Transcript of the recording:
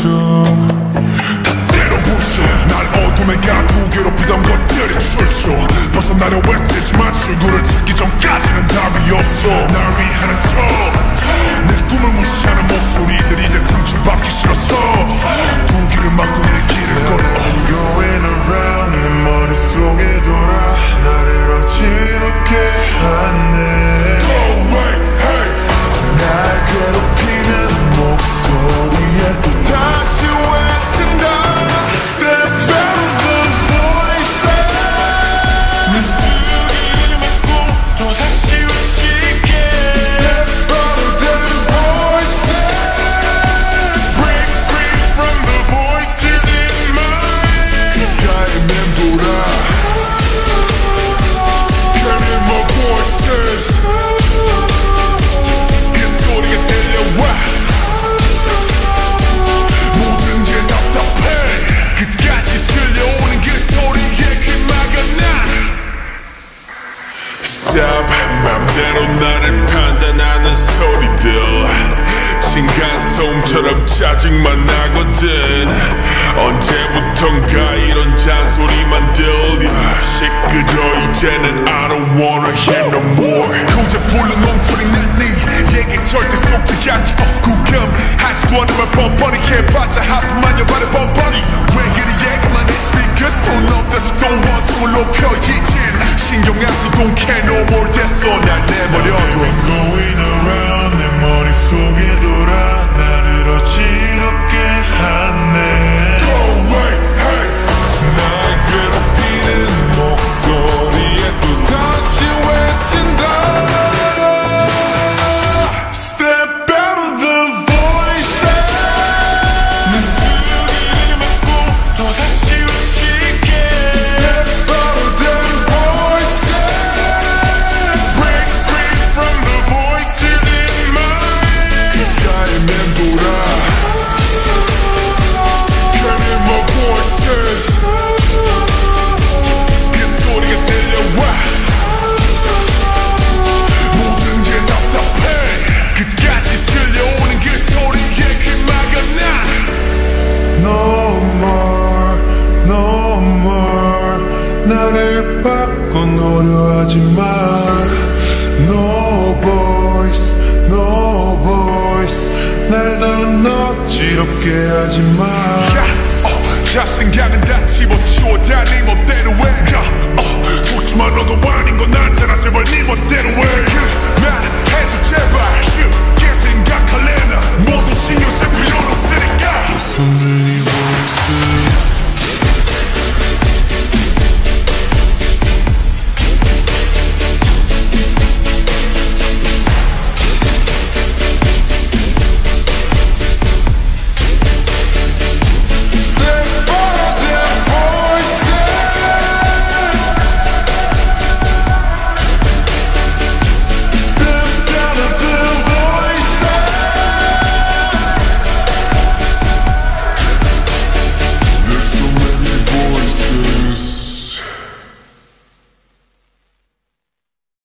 다 때려부숴 날 어둠에 가두고 괴롭히던 것들이 출처 벗어나려 애쓰지만 출구를 찾기 전까지는 답이 없어 날 위하는 척내 꿈을 무시하는 목소리들 이제 상처받기 싫어서 두 귀를 막고 내 길을 걸어 I'm going around 내 머릿속에 돌아 나를 어지럽게 하네 Go away, hey 날 괴롭히는 목소리에 또 다시 외친다 Step out of the voices 내 두 귀를 막고 또 다시 외칠게 Step out of the voices Break free from the voices in mind 귓가에 맴돌아 Hearing my voices 그 소리가 들려와 모든 게 답답해 끝까지 들려오는 그 소리에 귀 막아놔 Stop 맘대로 나를 판단하는 소리들 층간소음처럼 짜증만 나거든 언제부턴가 이런 잔소리만 들려 시끄러 이제는 I don't wanna hear no more 고작 불른 엉터리 난네 얘기 절대 속지 않지 구경할 수도 않으면 뻔뻔히 해봤자 하품하냐 말해 뻔뻔히 왜 그리 그만해 speakers 돈 없다시 또 원숨을 높여 이젠 신경 안 써 don't care no more 됐어 날 내버려 I'm going around 내 머릿속에 돌아 나를 어지럽게 하네 Go away, hey 날 괴롭히는 목소리에 또 다시 외친다 Step out of the voices 내 두 귀를 막고 또 다시 외칠게 Step out of the voices Break free from the voices in mind 귓가에 맴돌아 Hearing my voices 그 소리가 들려와 모든 게 답답해 끝까지 들려오는 그 소리에 귀 막아놔 No more, no more 나를 바꿔놓으려 하지 마 No voice, no voice 날 더 어지럽게 하지 마 잡생각은 다 집어치워 다 네 멋대로 해 좋지만 너도 아닌 건 알잖아 제발 네 멋대로 해 그만해도 제발 쉽게 생각할래 나 모두 신경 쓰고